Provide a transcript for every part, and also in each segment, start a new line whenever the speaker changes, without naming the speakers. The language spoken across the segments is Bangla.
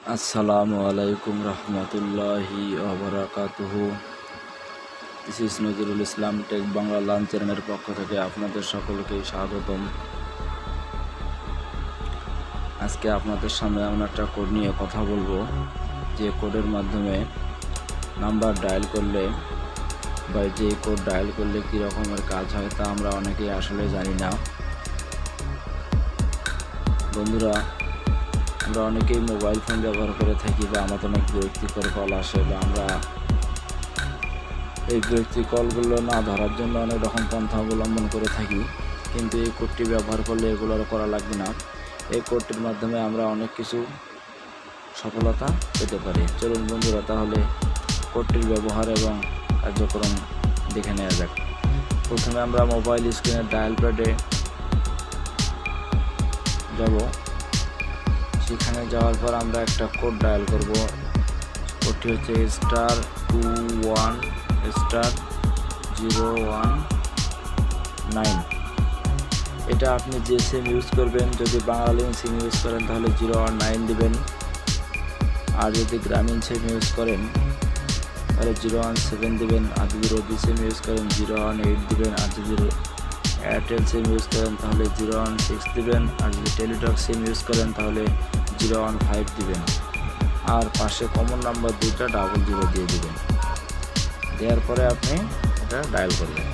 আসসালামু আলাইকুম রহমতুল্লাহি ওয়াবারাকাতুহু। This is Nazrul Islam tech Bangla launch চ্যানেলের পক্ষ থেকে আপনাদের সকলকে স্বাগতম। আজকে আপনাদের সামনে আমরা একটা কোড নিয়ে কথা বলবো, যে কোডের মাধ্যমে নাম্বার ডায়াল করলে বা যে কোড ডায়াল করলে কী রকমের কাজ হয় তা আমরা অনেকেই আসলে জানি না। বন্ধুরা, আমরা অনেকেই মোবাইল ফোন ব্যবহার করে থাকি বা আমাদের অনেক বিরক্তিকর কল আসে, বা আমরা এই বিরক্তি কলগুলো না ধরার জন্য অনেক রকম পন্থা অবলম্বন করে থাকি, কিন্তু এই কোডটি ব্যবহার করলে এগুলো আর করা লাগবে না। এই কোডটির মাধ্যমে আমরা অনেক কিছু সফলতা পেতে পারি। চলুন বন্ধুরা, তাহলে কোডটির ব্যবহার এবং কার্যক্রম দেখে নেওয়া যাক। প্রথমে আমরা মোবাইল স্ক্রিনের ডায়াল প্যাডে যাব। সেখানে যাওয়ার পর আমরা একটা কোড ডায়াল করব। কোডটি হচ্ছে *21*019। এটা আপনি যে সিম ইউজ করবেন, যদি বাংলালিংক সিম ইউজ করেন তাহলে 019 দিবেন, আর যদি গ্রামীণ সিম ইউজ করেন তাহলে 017 দিবেন, আর যদি রবি সিম ইউজ করেন 018 দিবেন, আর যদি এয়ারটেল সিম ইউজ করেন তাহলে 016 দিবেন, আর যদি টেলিটক সিম ইউজ করেন তাহলে 015 দিবেন, আর পাশে কমন নাম্বার 2টা 00 দিয়ে দিবেন। দেওয়ার পরে আপনি এটা ডায়াল করবেন।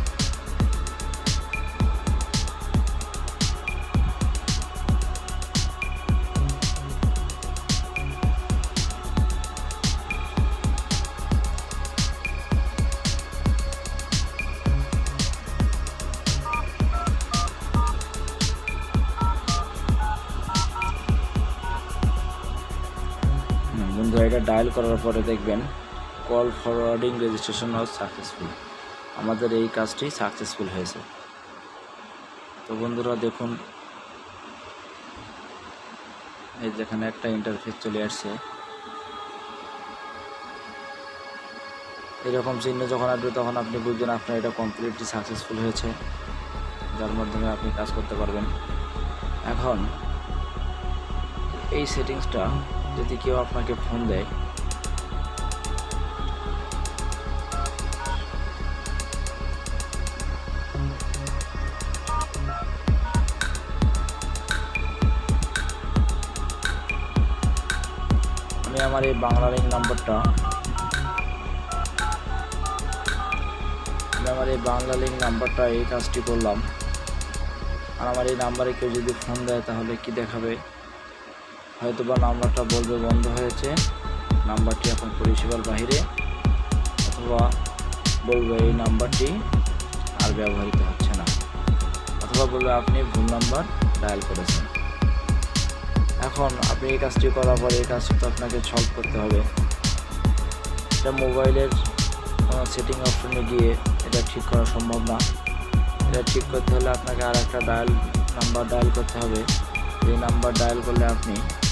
বন্ধুরা, এটা ডায়াল করার পরে দেখবেন call forwarding registration was successful. আমাদের এই কাজটি সাকসেসফুল হয়েছে। তো বন্ধুরা দেখুন, এই যেখানে একটা ইন্টারফেস চলে আসছে, এরকম চিহ্ন যখন আসবে তখন আপনি বুঝবেন আপনার এটা কমপ্লিটলি সাকসেসফুল হয়েছে, যার মাধ্যমে আপনি কাজ করতে পারবেন। এখন এই সেটিংসটা যদি কেউ আপনাকে ফোন দেয়, আমি আমার এই বাংলালিংক নাম্বারটা এই কাজটি করলাম। আর আমার এই নাম্বারে কেউ যদি ফোন দেয় তাহলে কি দেখাবে, হয়তোবা নাম্বারটা বলবে বন্ধ হয়েছে, নাম্বারটি এখন পরিষেবার বাহিরে, অথবা বলবে এই নাম্বারটি আর ব্যবহৃত হচ্ছে না, অথবা বলবে আপনি ভুল নাম্বার ডায়াল করেছেন। এখন আপনি এই কাজটি করার পরে এই কাজটি তো আপনাকে সলভ করতে হবে। এটা মোবাইলের সেটিং অপশনে গিয়ে এটা ঠিক করা সম্ভব না। এটা ঠিক করতে হলে আপনাকে আর একটা নাম্বার ডায়াল করতে হবে। এই নাম্বার ডায়াল করলে আপনি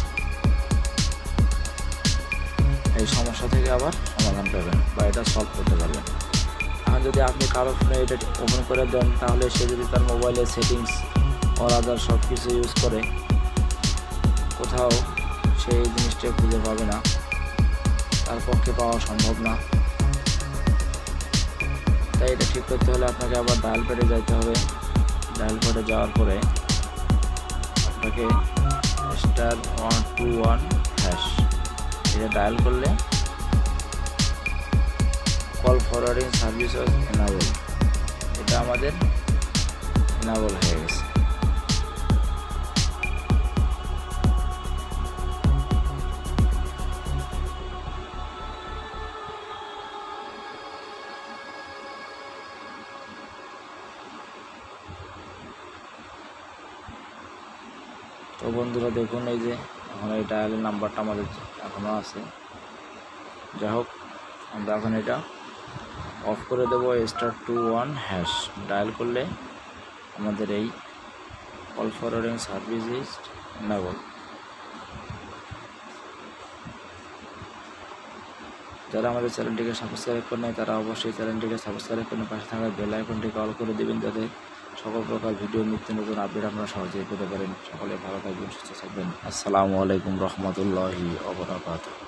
এই সমস্যা থেকে আবার সমাধান পাবেন বা এটা সলভ করতে পারবেন। এখন যদি আপনি কারো ফোনে এটা ওপেন করে দেন, তাহলে সে যদি তার মোবাইলের সেটিংস অর আদার সব কিছু ইউজ করে, কোথাও সেই জিনিসটা খুঁজে পাবে না, তার পক্ষে পাওয়া সম্ভব না। তাই এটা ঠিক করতে হলে আপনাকে আবার ডায়াল প্যাডে যেতে হবে। ডায়াল প্যাডে যাওয়ার পরে আপনাকে *121# এটা ডায়াল করলে call forwarding service was enable, এটা আমাদের এনাবল হয়ে গেছে। তো বন্ধুরা দেখুন, এই যে এখন এই ডায়ালের নাম্বারটা আমাদের এখনও আছে। যাই হোক, আমরা এখন এটা অফ করে দেবো। *21# ডায়াল করলে আমাদের এই call forwarding service is enable. যারা আমাদের চ্যানেলটিকে সাবস্ক্রাইব করে নেয় তারা অবশ্যই চ্যানেলটিকে সাবস্ক্রাইব করে পাশে থাকা বেল আইকনটিকে অল করে দেবেন, যাতে সকল প্রকার ভিডিও নিত্য নতুন আপডেট আপনারা সহজেই পেতে পারেন। সকলে ভালো থাকবেন, সুস্থ থাকবেন। আসসালামু আলাইকুম রহমতুল্লাহি ওয়া বারাকাতুহু।